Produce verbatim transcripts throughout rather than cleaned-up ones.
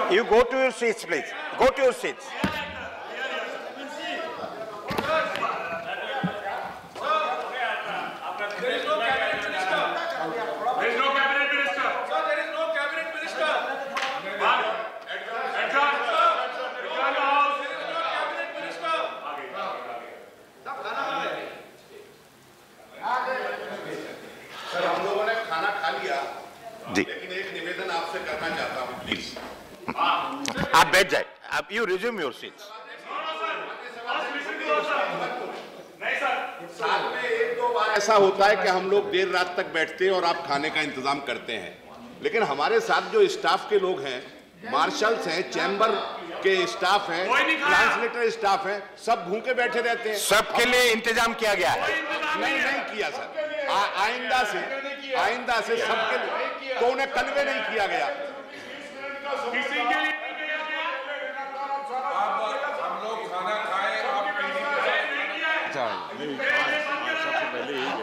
You go to your seats, please. Go to your seats. लेकिन एक निवेदन आपसे करना चाहता हूं, प्लीज। आप बैठ जाए। आप यू रिज्यूम योर सीट्स। साल में एक दो बार ऐसा होता है कि हम लोग देर रात तक बैठते हैं और आप खाने का इंतजाम करते हैं, लेकिन हमारे साथ जो स्टाफ के लोग हैं, मार्शल्स हैं, चैम्बर के स्टाफ हैं, ट्रांसलेटर स्टाफ हैं, सब भूखे बैठे रहते हैं। सबके लिए इंतजाम किया गया है। नहीं नहीं किया सर। आ, आइंदा से आइंदा से सबके लिए तो उन्हें कन्वे नहीं किया गया। किसी के लिए हम लोग खाना खाए, आप सबसे पहले यही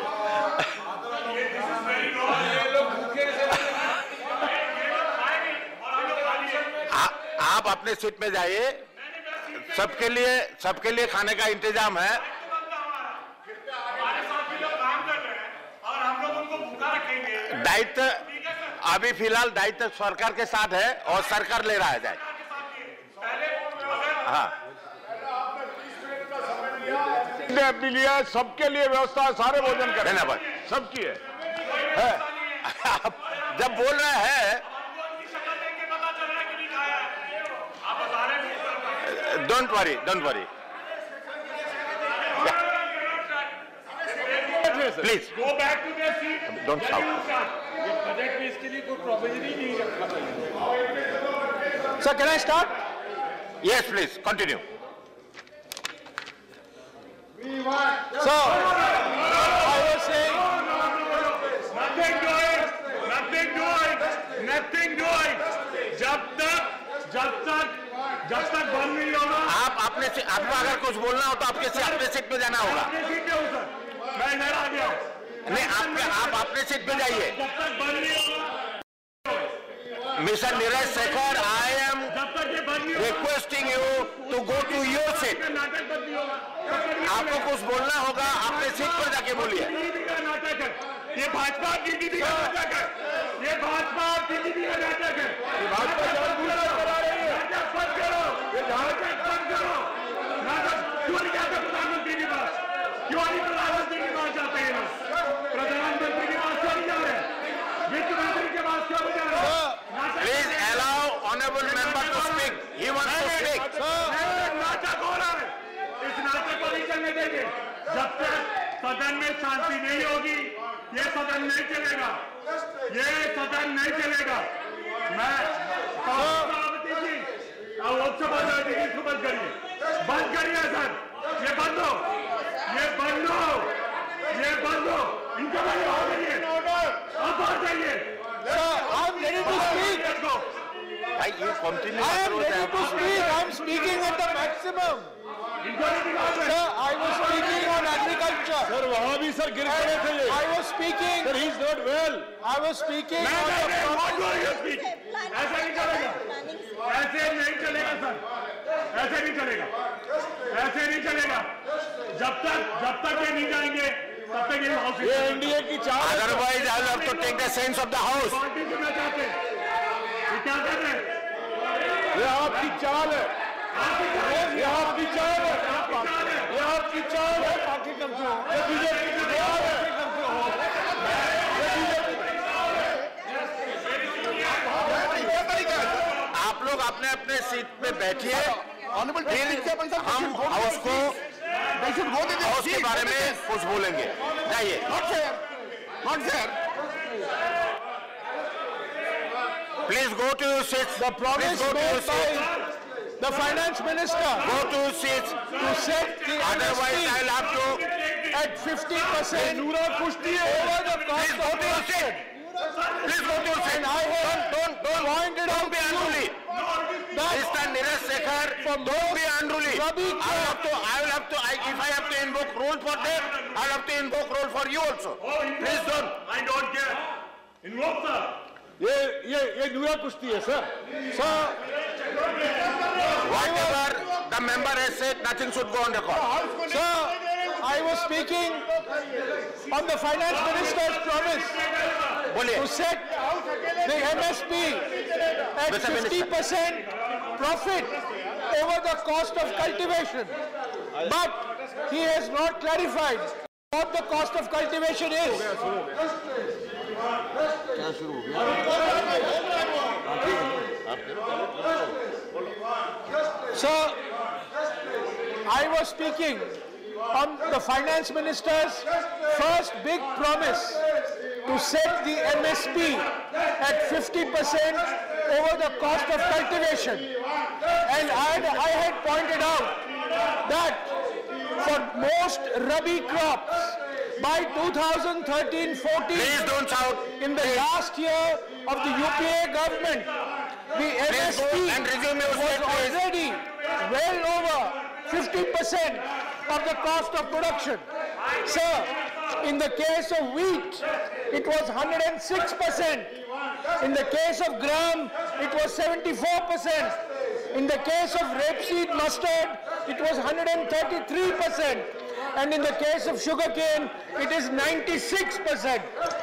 आप अपने सीट में जाइए। सबके लिए सबके लिए खाने का इंतजाम है। दायित्व अभी फिलहाल दायित्व सरकार के साथ है और सरकार ले रहा है जाए। हाँ, अपनी लिया, सबके लिए व्यवस्था, सारे भोजन करें धन्यवाद। सबकी है, है। आप जब बोल रहे हैं, don't worry don't worry please go back to their seat. Don't shout. Budget में इसके लिए कोई प्रोविजन ही नहीं रखा था। Sir, can I start? Yes please continue. So, I was saying, nothing doing, nothing doing, nothing doing. जब तक, जब तक, जब तक बंद नहीं होगा। आप अपने से, आपको अगर कुछ बोलना हो तो आपके से अपने सीट पे जाना होगा। अपने सीट पे हूँ सर, मैं इधर आ गया। नहीं, आप आप अपने सीट पे जाइए। जब तक बंद नहीं होगा, mister Neeraj Shekhar, I am जब तक ये बंद नहीं होगा, requesting you to go to your seat. नाटक बंद नहीं होगा। आपको कुछ बोलना होगा, अपने सीट पर जाके बोलिए। टीडीपी का नाटक है, ये भाजपा टीडीपी का नाटक है, ये भाजपा टीडीपी का नाटक है। भाजपा करा रही है। नाटक बंद करो, ये नाटक बंद करो। नाटक क्यों नहीं जाते प्रधानमंत्री के पास? क्यों नहीं प्रधानमंत्री के पास जाते हैं लोग? प्रधानमंत्री के पास क्यों नहीं जा रहे? वित्त मंत्री के पास क्यों नहीं जा रहे? Please allow honourable member to speak. He wants to speak. नाटक हो रहा है, इस नाटक को नहीं चलने देंगे। जब तक सदन में शांति नहीं होगी, ये सदन नहीं चलेगा, ये सदन नहीं चलेगा। मैं सभापति जी और लोकसभा सभापति जी इसको बंद करिए, बंद करिए सर, ये बंद हो, ये बंद हो, ये बंद हो, इनको बंद हो करिए, अब बात जाइए। I am ready to speak. Why you continue? I am ready to speak. I am speaking at the maximum. Sir, I was speaking on agriculture. Sir वहाँ भी सर गिर पड़े थे ये। I was speaking. Sir, he is not well. I was speaking नहीं, on नहीं, the नहीं, what topic. will you speak? ऐसा नहीं चलेगा, ऐसे नहीं चलेगा सर, ऐसे नहीं चलेगा, ऐसे नहीं चलेगा। जब तक जब तक ये नहीं जाएंगे, तब तक ये हाउस ये एनडीए की चाल। Otherwise, I will have to take the sense of the house. Party चुनना चाहते हैं, ये क्या कर रहे हैं? ये आपकी चाल है, ये आपकी चाल है, ये आपकी चाल है। पार्टी करते हो, ये बीजेपी की चाल है। आप लोग अपने अपने सीट पे बैठिए। फिर हम हाउस को हाउस के बारे में कुछ बोलेंगे। जाइए। Please go to your seats. The promise Please go to your made by seats. the finance minister Go to your seats. to set the Otherwise, M S P I'll have to. at fifty percent over the Please cost go of to your production. seat. Please go to your seat. And I have Don't don't pointed don't out be to you unruly. that Mister Neeraj Shekhar, don't be unruly. Rabi I will have to. I will have to. I, if I have to invoke rule for them, I will have to invoke rule for you also. Please don't. I don't care. Invoke sir. ये ये ये नूरा कुश्ती है sir sir Whatever the member has said, nothing should go on record. Sir, I was speaking on the finance minister's promise to set the M S P at fifty percent profit over the cost of cultivation. But he has not clarified what the cost of cultivation is. Sir, I was speaking on the finance minister's first big promise to set the M S P at fifty percent over the cost of cultivation. And I, I had pointed out that for most Rabi crops by two thousand thirteen fourteen, Please don't shout. in the last year of the U P A government, the M S P and resume your was state, please. already well over fifty percent of the cost of production. Sir, in the case of wheat, it was one hundred six percent. In the case of gram, it was seventy-four percent. In the case of rapeseed mustard, it was one hundred thirty-three percent. And in the case of sugarcane, it is ninety-six percent.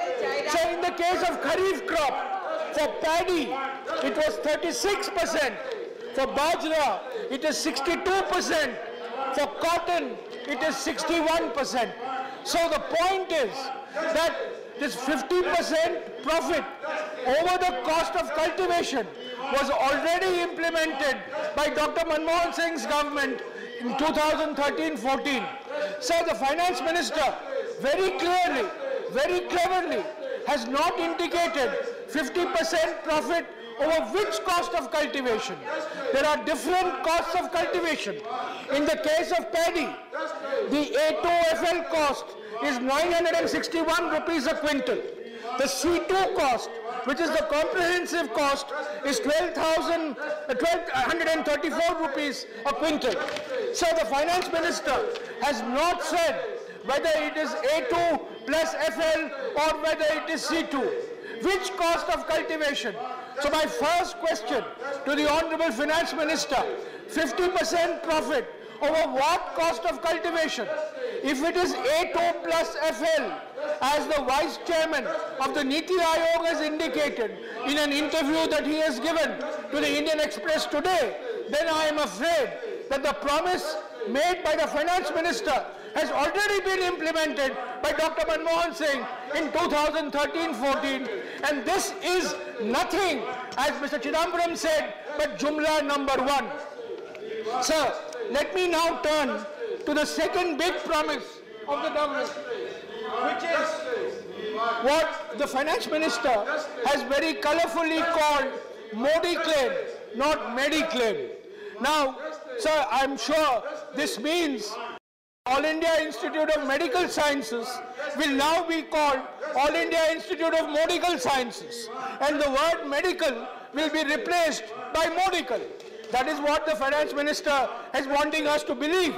So in the case of kharif crop, for paddy, it was thirty-six percent. For bajra, it is sixty-two percent. For cotton, it is sixty-one percent. So the point is that this fifty percent profit over the cost of cultivation was already implemented by Doctor Manmohan Singh's government in two thousand thirteen fourteen. So the finance minister very clearly, very cleverly has not indicated fifty percent profit over which cost of cultivation. There are different costs of cultivation. In the case of paddy, the A two F L cost is nine hundred sixty-one rupees a quintal. The C two cost, which is the comprehensive cost, is twelve thousand, twelve hundred thirty-four rupees a quintal. So the finance minister has not said whether it is A two plus F L or whether it is C two. Which cost of cultivation? So my first question to the Honorable Finance Minister, fifty percent profit over what cost of cultivation? If it is A two plus F L, as the Vice Chairman of the Niti Aayog has indicated in an interview that he has given to the Indian Express today, then I am afraid that the promise made by the Finance Minister has already been implemented by Doctor Manmohan Singh in two thousand thirteen fourteen, and this is nothing, as Mister Chidambaram said, but Jumla number one. Sir, let me now turn to the second big promise of the government, which is what the Finance Minister has very colorfully called Modi claim, not Medi claim. Now, sir, I'm sure this means All India Institute of Medical Sciences will now be called All India Institute of Medical Sciences, and the word medical will be replaced by modical. That is what the Finance Minister is wanting us to believe.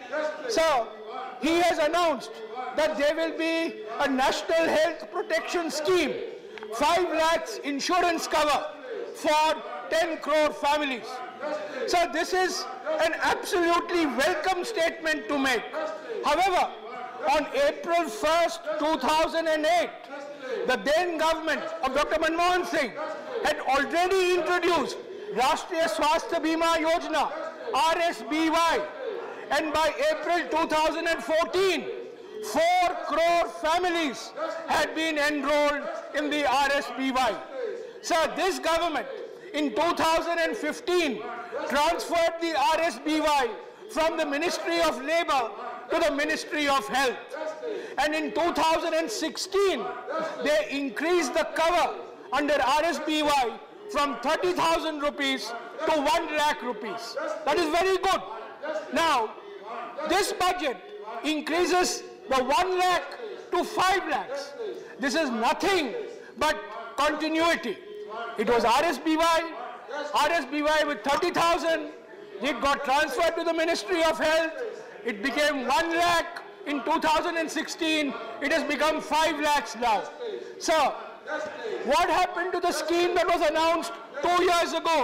So, he has announced that there will be a National Health Protection Scheme, five lakhs insurance cover for ten crore families. So this is an absolutely welcome statement to make. However, on April first, two thousand eight, the then government of Doctor Manmohan Singh had already introduced Rashtriya Swasthya Bima Yojana, R S B Y, and by April two thousand fourteen, four crore families had been enrolled in the R S B Y. So this government in two thousand fifteen transferred the R S B Y from the Ministry of Labour to the Ministry of Health. And in two thousand sixteen, they increased the cover under R S B Y from thirty thousand rupees to one lakh rupees. That is very good. Now, this budget increases the one lakh to five lakhs. This is nothing but continuity. It was R S B Y, R S B Y with thirty thousand, it got transferred to the Ministry of Health, it became one lakh in two thousand sixteen, it has become five lakhs now. So, what happened to the scheme that was announced two years ago?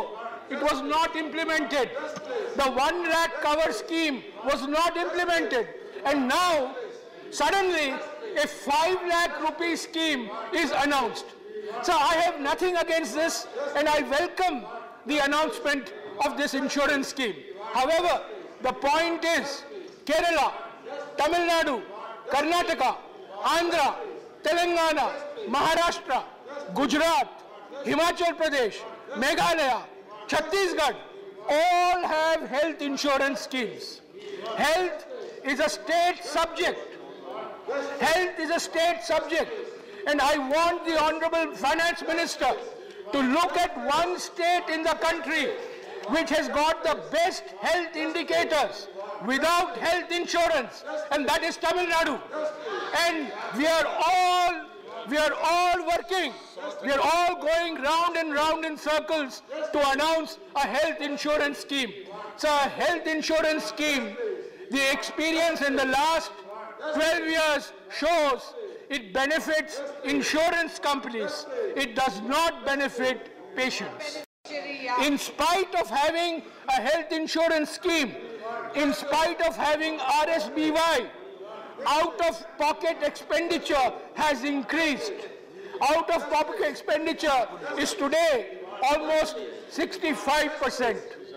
it was not implemented. The one lakh cover scheme was not implemented. And now, suddenly, a five lakh rupee scheme is announced. So I have nothing against this, and I welcome the announcement of this insurance scheme. However, the point is, Kerala, Tamil Nadu, Karnataka, Andhra, Telangana, Maharashtra, Gujarat, Himachal Pradesh, Meghalaya, Chhattisgarh, all have health insurance schemes. Health is a state subject. Health is a state subject. And I want the Honorable Finance Minister to look at one state in the country which has got the best health indicators without health insurance, and that is Tamil Nadu. And we are all, we are all working, we are all going round and round in circles to announce a health insurance scheme. So a health insurance scheme, the experience in the last twelve years shows it benefits insurance companies. It does not benefit patients. In spite of having a health insurance scheme, in spite of having R S B Y, out-of-pocket expenditure has increased. Out-of-pocket expenditure is today almost sixty-five percent.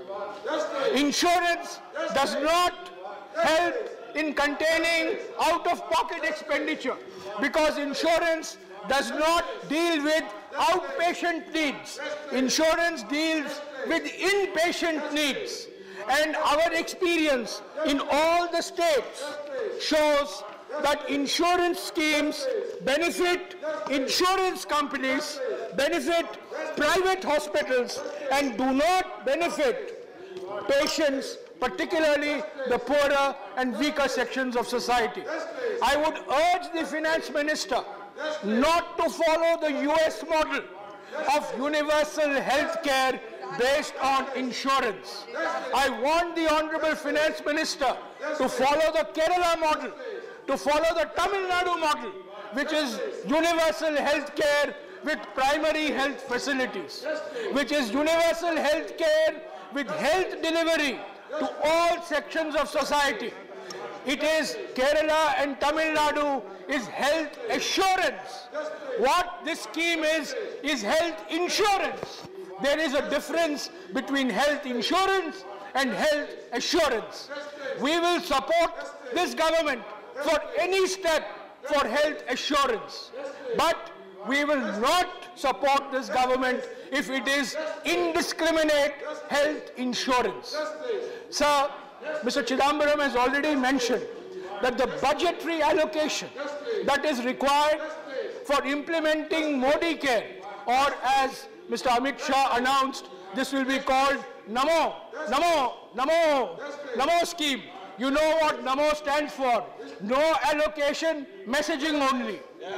Insurance does not help in containing out-of-pocket expenditure because insurance does not deal with outpatient needs. Insurance deals with inpatient needs. And our experience in all the states shows that insurance schemes benefit insurance companies, benefit private hospitals, and do not benefit patients, particularly the poorer and weaker sections of society. I would urge the Finance Minister not to follow the U S model of universal health care based on insurance. I want the Honorable Finance Minister to follow the Kerala model, to follow the Tamil Nadu model, which is universal health care with primary health facilities, which is universal health care with health delivery to all sections of society. It is Kerala and Tamil Nadu is health assurance. What this scheme is, is health insurance. There is a difference between health insurance and health assurance. We will support this government for any step for health assurance. But we will not support this government if it is indiscriminate health insurance. Sir, Mister Chidambaram has already mentioned that the budgetary allocation that is required for implementing Modi Care, or as Mister Amit Shah announced, this will be called Namo, Namo, Namo, Namo scheme. You know what Namo stands for. No allocation, messaging only.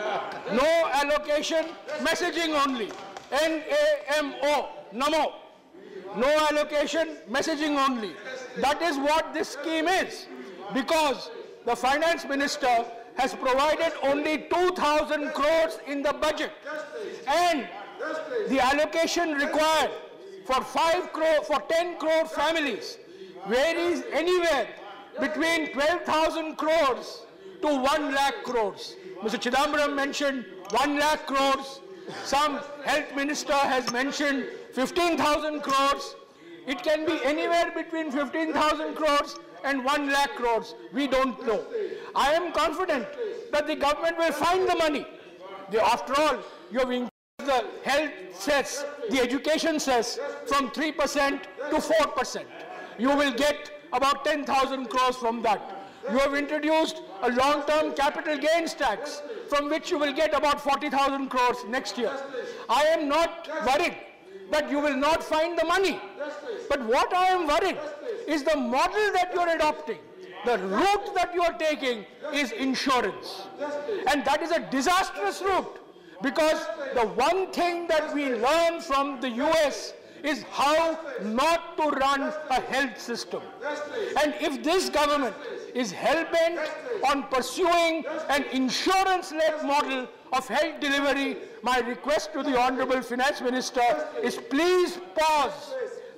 No allocation, messaging only. N A M O, Namo. No allocation, messaging only. That is what this scheme is. Because the Finance Minister has provided only two thousand crores in the budget. And the allocation required for five crore, for ten crore families varies anywhere between twelve thousand crores to one lakh crores. Mister Chidambaram mentioned one lakh crores. Some health minister has mentioned fifteen thousand crores. It can be anywhere between fifteen thousand crores and one lakh crores. We don't know. I am confident that the government will find the money. The, after all, you have increased the health cess, the education cess from three percent to four percent. You will get about ten thousand crores from that. You have introduced a long-term capital gains tax from which you will get about forty thousand crores next year. I am not worried that you will not find the money. But what I am worried is the model that you are adopting, the route that you are taking is insurance. And that is a disastrous route, because the one thing that we learn from the U S is how not to run a health system. And if this government is hell-bent on pursuing an insurance-led model of health delivery, my request to the Honorable Finance Minister is please pause.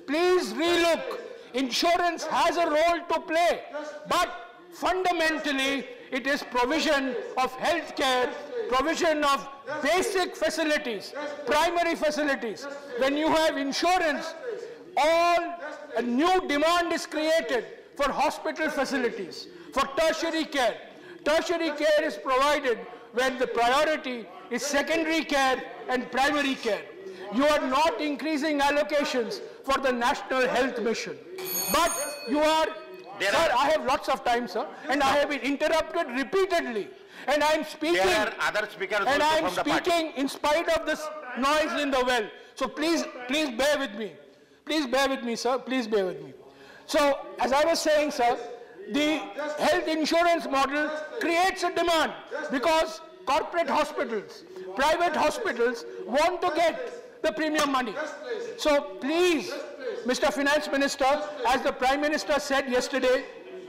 please relook. Insurance has a role to play, but fundamentally it is provision of health care, provision of basic facilities, primary facilities. When you have insurance, all a new demand is created for hospital facilities, for tertiary care. Tertiary care is provided when the priority is secondary care and primary care. You are not increasing allocations for the National Health Mission. But you are, there sir, are, I have lots of time, sir, and I have been interrupted repeatedly. And I am speaking, there are other speakers and I am from the speaking party. in spite of this noise in the well. So please, please bear with me. Please bear with me, sir. Please bear with me. So, as I was saying, sir, the health insurance model creates a demand because corporate hospitals, private hospitals want to get the premium money. So please, Mister Finance Minister, as the Prime Minister said yesterday,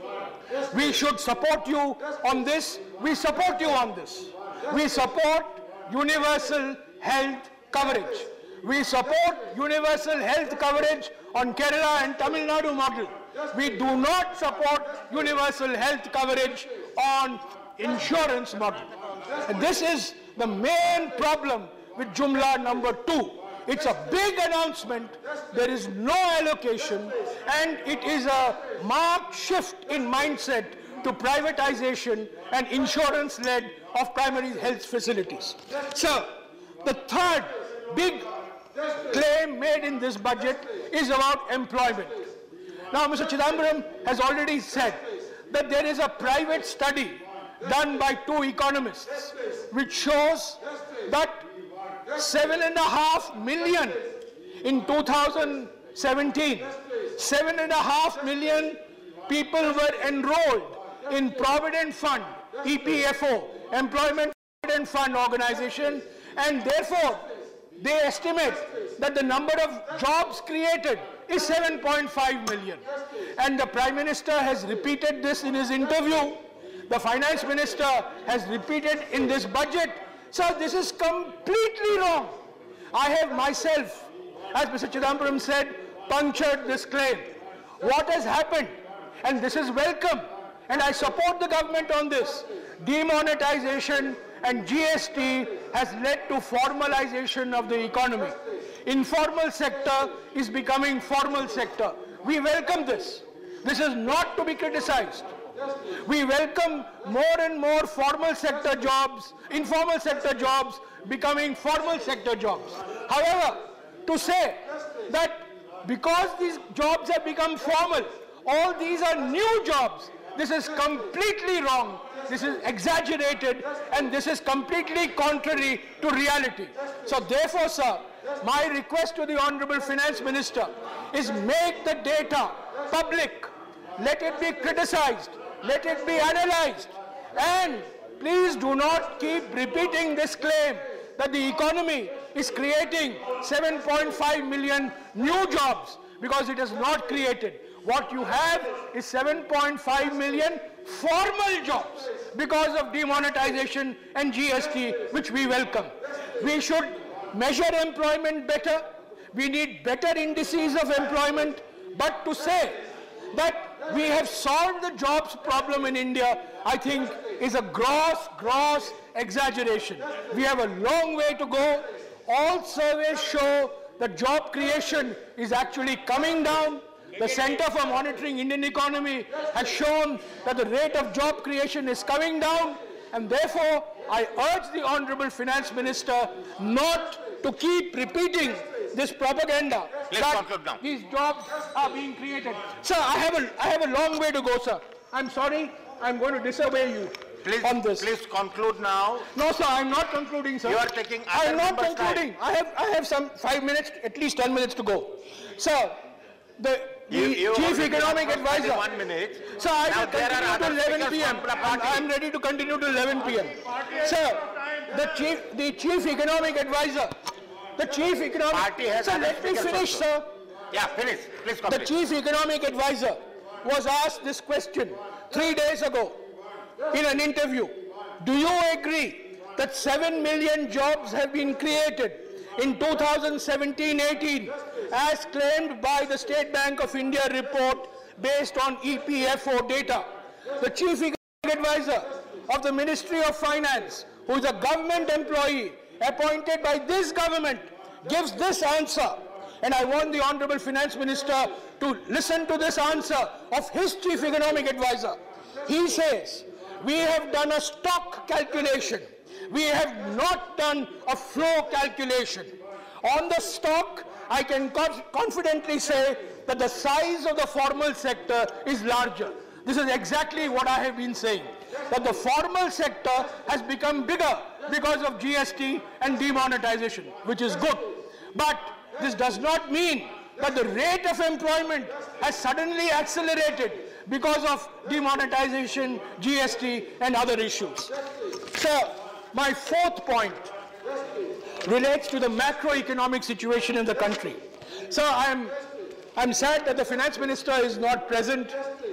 we should support you on this. We support you on this. We support universal health coverage. We support universal health coverage on Kerala and Tamil Nadu model. We do not support universal health coverage on insurance model. And this is the main problem with Jumla number two. It's a big announcement, there is no allocation, and it is a marked shift in mindset to privatization and insurance-led of primary health facilities. So, the third big claim made in this budget is about employment. Now, Mister Chidambaram has already said that there is a private study done by two economists which shows that seven and a half million in two thousand seventeen, seven and a half million people were enrolled in Provident Fund, E P F O, Employment Provident Fund Organization, and therefore they estimate that the number of jobs created is seven point five million. And the Prime Minister has repeated this in his interview. The Finance Minister has repeated in this budget. So this is completely wrong. I have myself, as Mister Chidambaram said, punctured this claim. What has happened, and this is welcome, and I support the government on this, demonetization and G S T has led to formalization of the economy. Informal sector is becoming formal sector. We welcome this. This is not to be criticized. We welcome more and more formal sector jobs, informal sector jobs becoming formal sector jobs. However, to say that because these jobs have become formal, all these are new jobs, this is completely wrong. This is exaggerated, and this is completely contrary to reality. So therefore, sir, my request to the Honorable Finance Minister is make the data public, let it be criticized, let it be analyzed, and please do not keep repeating this claim that the economy is creating seven point five million new jobs, because it is not created. What you have is seven point five million formal jobs because of demonetization and G S T, which we welcome. We should measure employment better. We need better indices of employment. But to say that we have solved the jobs problem in India, I think is a gross, gross exaggeration. We have a long way to go. All surveys show that job creation is actually coming down. The Center for Monitoring Indian Economy has shown that the rate of job creation is coming down, and therefore I urge the Honorable Finance Minister not to keep repeating this propaganda that these jobs are being created. Sir, I have a, I have a long way to go, sir. I'm sorry, I'm going to disobey you. Please, on this. Please conclude now. No, sir, I'm not concluding, sir. You are taking I'm not concluding. I have, I have some five minutes, at least ten minutes to go. Sir, the, the you, you Chief Economic Advisor. One minute. Sir, I will continue to eleven p m I'm ready to continue to eleven p m Sir, the Chief, the Chief Economic Advisor, the Chief Economic... Party has sir, let me finish, also. sir. Yeah, finish. Please complete. The Chief Economic Advisor was asked this question three days ago in an interview. Do you agree that seven million jobs have been created in two thousand seventeen eighteen as claimed by the State Bank of India report based on E P F O data. The Chief Economic Advisor of the Ministry of Finance, who is a government employee appointed by this government, gives this answer. And I want the Honorable Finance Minister to listen to this answer of his Chief Economic Advisor. He says, we have done a stock calculation. We have not done a flow calculation. On the stock, I can confidently say that the size of the formal sector is larger. This is exactly what I have been saying, that the formal sector has become bigger because of G S T and demonetization, which is good. But this does not mean that the rate of employment has suddenly accelerated because of demonetization, G S T and other issues. So, my fourth point relates to the macroeconomic situation in the country. So, I'm, I'm sad that the Finance Minister is not present.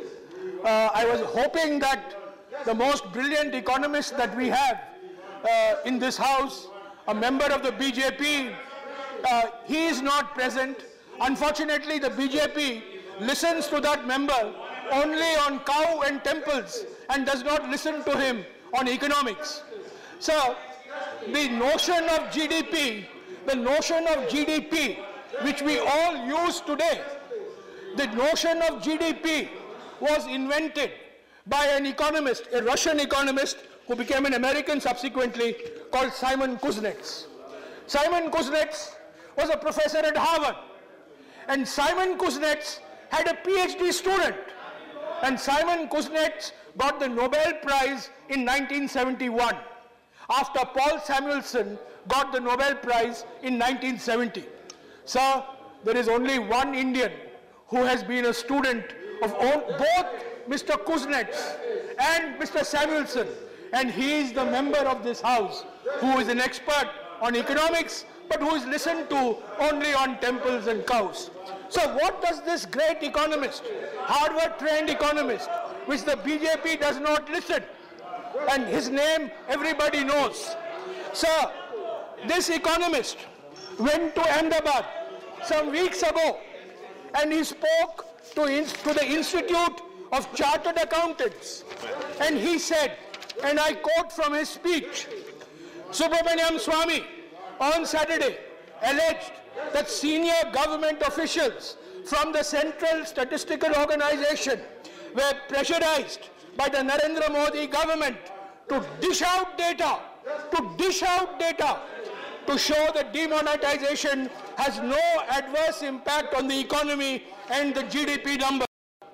Uh, I was hoping that the most brilliant economist that we have uh, in this House, a member of the B J P, uh, he is not present. Unfortunately, the B J P listens to that member only on cow and temples and does not listen to him on economics. So, the notion of G D P, the notion of G D P, which we all use today, the notion of G D P was invented by an economist, a Russian economist who became an American subsequently, called Simon Kuznets. Simon Kuznets was a professor at Harvard, and Simon Kuznets had a PhD student, and Simon Kuznets got the Nobel Prize in nineteen seventy-one, after Paul Samuelson got the Nobel Prize in nineteen seventy. So, there is only one Indian who has been a student of both Mister Kuznets and Mister Samuelson, and he is the member of this House who is an expert on economics, but who is listened to only on temples and cows. So what does this great economist, Harvard-trained economist, which the B J P does not listen, and his name everybody knows. So this economist went to Ahmedabad some weeks ago, and he spoke to, to the Institute of Chartered Accountants, and he said, and I quote from his speech, Subramaniam Swamy on Saturday alleged that senior government officials from the Central Statistical Organization were pressurized by the Narendra Modi government to dish out data, to dish out data to show that demonetization has no adverse impact on the economy and the G D P number.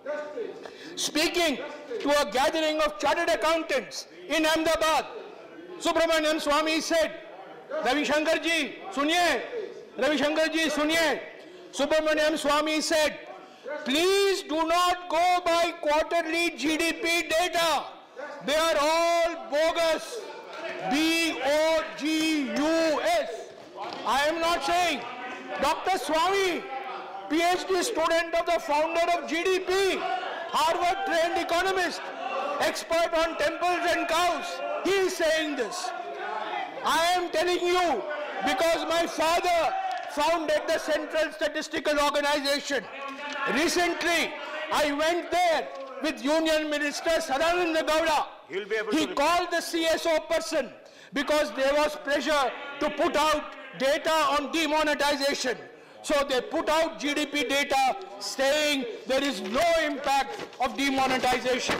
Speaking to a gathering of chartered accountants in Ahmedabad, Subramaniam Swamy said, Ravi Shankar ji, suniye, Ravi Shankar ji, suniye. Subramaniam Swamy said, please do not go by quarterly G D P data. They are all bogus. B O G U S. I am not saying. Doctor Swamy, PhD student of the founder of G D P, Harvard-trained economist, expert on temples and cows, he is saying this. I am telling you because my father founded the Central Statistical Organization. Recently, I went there with Union Minister Sadananda Gowda. He called the C S O person because there was pressure to put out data on demonetization. So they put out G D P data saying there is no impact of demonetization.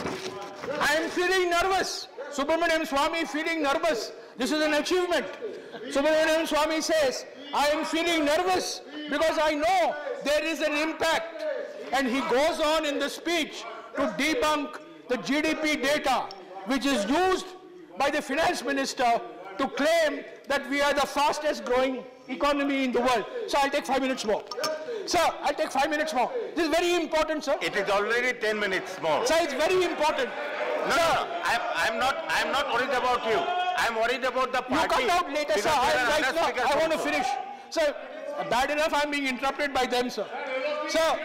I am feeling nervous. Subramaniam Swamy feeling nervous. This is an achievement. Subramaniam Swamy says, I am feeling nervous because I know there is an impact. And he goes on in the speech to debunk the G D P data, which is used by the finance minister to claim that we are the fastest growing economy in the world. So I'll take five minutes more. Sir, I'll take five minutes more. This is very important, sir. It is already ten minutes more. Sir, it's very important. No, no, no. I'm, I'm not. I'm not worried about you. I'm worried about the party. You come out later, sir. I, right now, I want to finish. Sir, bad enough I'm being interrupted by them, sir. Sir,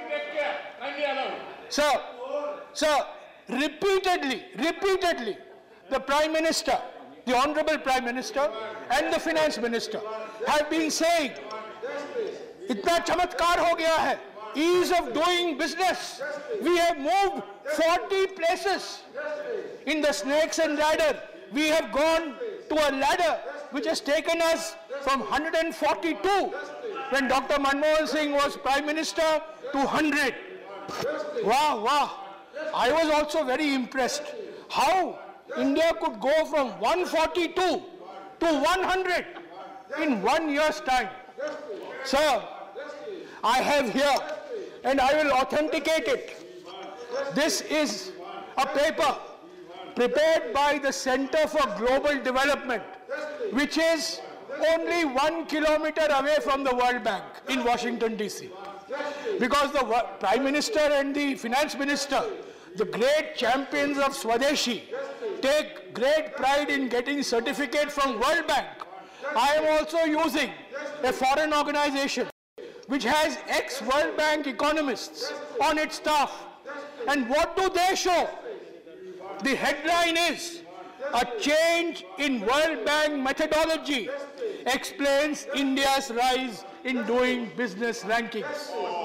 sir, sir, repeatedly, repeatedly, the Prime Minister, the Honorable Prime Minister and the Finance Minister have been saying इतना चमत्कार हो गया है, ease of doing business. We have moved forty places in the snakes and ladder. We have gone to a ladder which has taken us from one hundred forty-two when Doctor Manmohan Singh was Prime Minister to one hundred. Wow, wow. I was also very impressed how India could go from one hundred forty-two to one hundred in one year's time. Sir, I have here, and I will authenticate it. This is a paper prepared by the Center for Global Development, which is only one kilometer away from the World Bank in Washington, D C Because the Prime Minister and the Finance Minister, the great champions of Swadeshi, take great pride in getting certificate from World Bank. I am also using a foreign organization which has ex-World Bank economists on its staff. And what do they show? The headline is, a change in World Bank methodology explains India's rise in doing business rankings.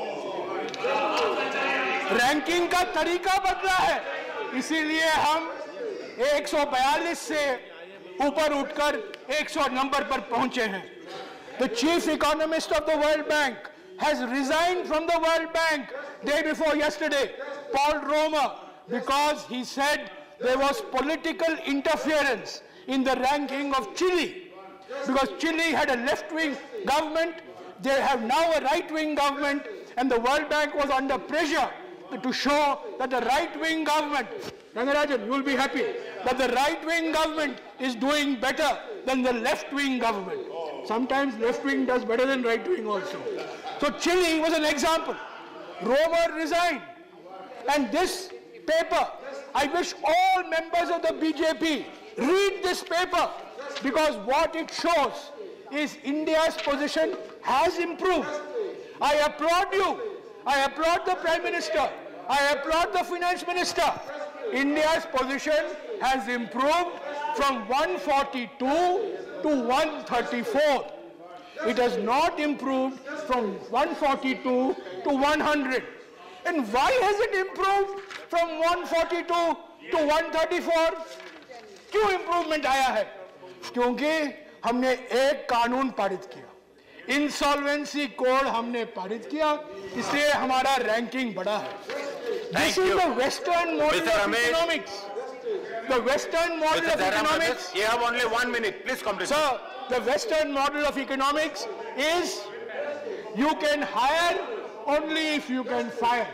Ranking का तरीका बदला है, इसीलिए हम एक सौ बयालीस से ऊपर उठकर एक सौ नंबर पर पहुंचे हैं. The chief economist of the World Bank has resigned from the World Bank day before yesterday, Paul Romer, because he said there was political interference in the ranking of Chile. Because Chile had a left-wing government, they have now a right-wing government, and the World Bank was under pressure to show that the right-wing government, Rangarajan, you will be happy, that the right-wing government is doing better than the left-wing government. Sometimes left-wing does better than right-wing also. So Chile was an example. Romer resigned. And this paper, I wish all members of the B J P read this paper, because what it shows is India's position has improved. I applaud you. I applaud the Prime Minister. I applaud the Finance Minister. India's position has improved from one forty-two to one thirty-four. It has not improved from one forty-two to one hundred. And why has it improved from one forty-two to one thirty-four? क्यों improvement आया है? क्योंकि हमने एक कानून पारित किया. Insolvency code हमने पारित किया, इसलिए हमारा रैंकिंग बढ़ा है. This is the Western model of economics. The Western model of economics. You have only one minute. Please complete. Sir, the Western model of economics is you can hire only if you can fire.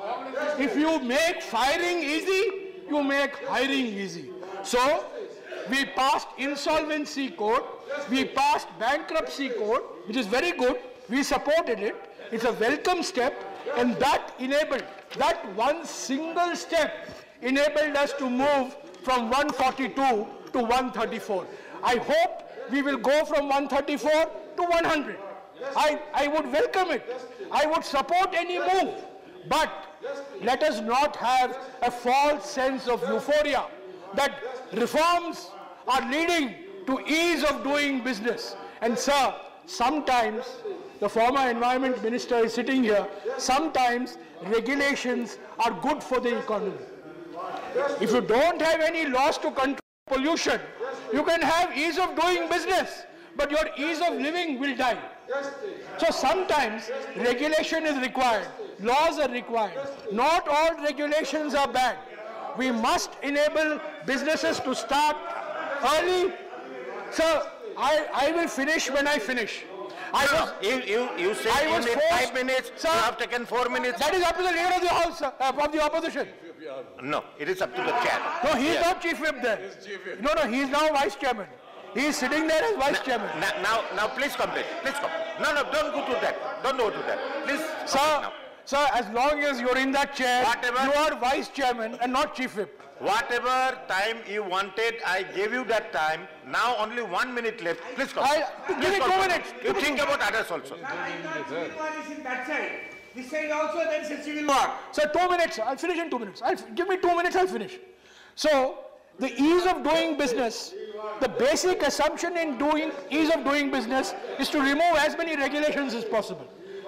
If you make firing easy, you make hiring easy. So, we passed insolvency code, we passed bankruptcy code, which is very good. We supported it. It's a welcome step, and that enabled, that one single step enabled us to move from one forty-two to one thirty-four. I hope we will go from one thirty-four to one hundred. I, I would welcome it. I would support any move. But let us not have a false sense of euphoria that reforms are leading to ease of doing business. And sir, sometimes, the former environment minister is sitting here, sometimes regulations are good for the economy. If you don't have any laws to control pollution, you can have ease of doing business, but your ease of living will die. So sometimes regulation is required, laws are required. Not all regulations are bad. We must enable businesses to start early. Sir, I, I will finish when I finish. I No, was, you, you, you said I you was need forced- five minutes, Sir, you have taken four minutes. that is up to the leader of the house, sir, uh, of the opposition. No, it is up to the chair. No, he is Yeah. not chief whip there. No, no, he is now vice chairman. He is sitting there as vice chairman. Now, now, now please complete. Please complete. No, no, don't go to that. Don't go to that. Please complete Sir, now. sir, as long as you're in that chair, Whatever- you are vice chairman and not chief whip. Whatever time you wanted, I gave you that time. Now only one minute left. Please complete. I- Please give me two complete. minutes. You think about others also. Everyone is in that side. This side also, then it's a civil war. So two minutes, I'll finish in two minutes. I'll, give me two minutes, I'll finish. So, the ease of doing business, the basic assumption in doing ease of doing business is to remove as many regulations as possible.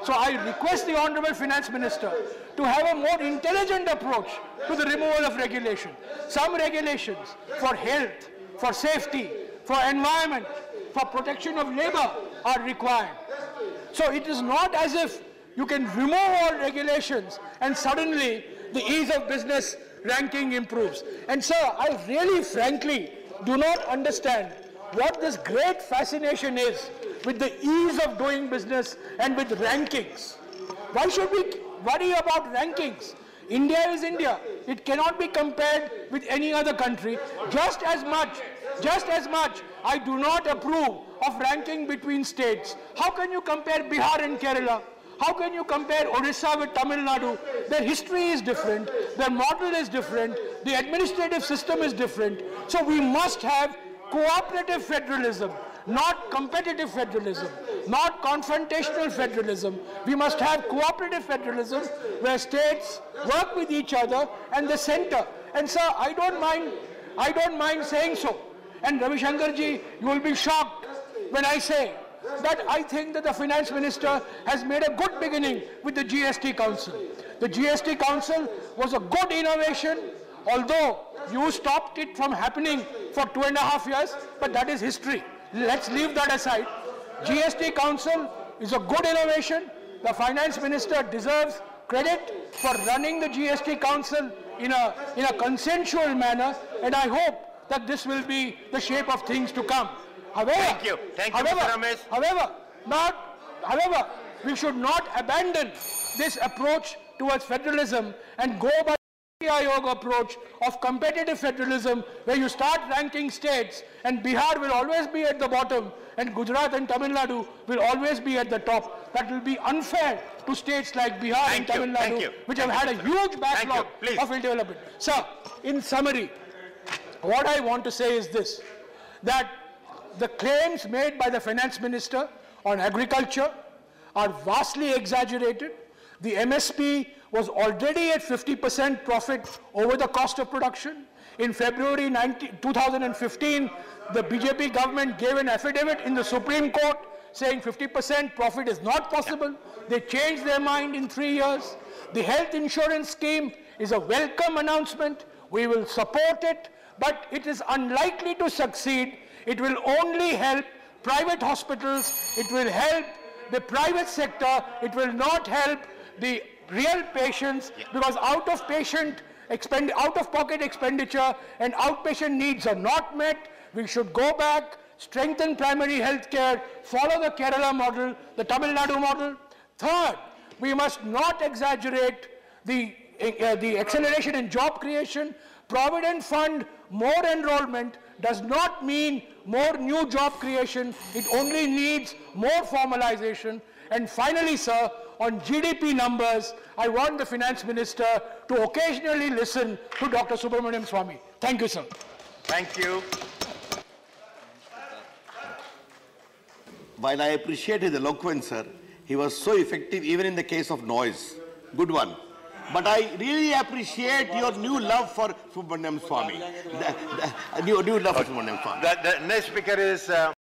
So I request the Honorable Finance Minister to have a more intelligent approach to the removal of regulation. Some regulations for health, for safety, for environment, for protection of labor are required. So it is not as if you can remove all regulations and suddenly the ease of business ranking improves. And sir, I really frankly do not understand what this great fascination is with the ease of doing business and with rankings. Why should we worry about rankings? India is India. It cannot be compared with any other country. Just as much, just as much, I do not approve of ranking between states. How can you compare Bihar and Kerala? How can you compare Odisha with Tamil Nadu? Their history is different, their model is different, the administrative system is different. So we must have cooperative federalism, not competitive federalism, not confrontational federalism. We must have cooperative federalism where states work with each other and the center. And sir, I don't mind, I don't mind saying so. And Ravi Shankar ji, you will be shocked when I say that I think that the Finance Minister has made a good beginning with the G S T Council. The G S T Council was a good innovation, although you stopped it from happening for two and a half years, but that is history. Let's leave that aside. G S T Council is a good innovation. The Finance Minister deserves credit for running the G S T Council in a, in a consensual manner, and I hope that this will be the shape of things to come. However, Thank you. Thank you, however, Mister Ramesh. However, not, however, we should not abandon this approach towards federalism and go by the Niti Aayog approach of competitive federalism, where you start ranking states and Bihar will always be at the bottom and Gujarat and Tamil Nadu will always be at the top. That will be unfair to states like Bihar Thank and Tamil you. Thank Nadu, you. which have had a huge backlog Please. of development. Sir, in summary, what I want to say is this, that the claims made by the Finance Minister on agriculture are vastly exaggerated. The M S P was already at fifty percent profit over the cost of production. In February two thousand fifteen, the B J P government gave an affidavit in the Supreme Court saying fifty percent profit is not possible. They changed their mind in three years. The health insurance scheme is a welcome announcement. We will support it, but it is unlikely to succeed. It will only help private hospitals, it will help the private sector, it will not help the real patients, because out of patient expend out of pocket expenditure and outpatient needs are not met. We should go back, strengthen primary health care, follow the Kerala model, the Tamil Nadu model. Third, we must not exaggerate the, uh, the acceleration in job creation. Provident Fund, more enrollment does not mean more new job creation. It only needs more formalization. And finally, sir, on G D P numbers, I want the Finance Minister to occasionally listen to Doctor Subramanian Swamy. Thank you, sir. Thank you. While I appreciate his eloquence, sir, he was so effective even in the case of noise. Good one. But I really appreciate your new love for Subramanian Swamy. The, the, new, new love for Subramanian Swamy. The, the next speaker is... Uh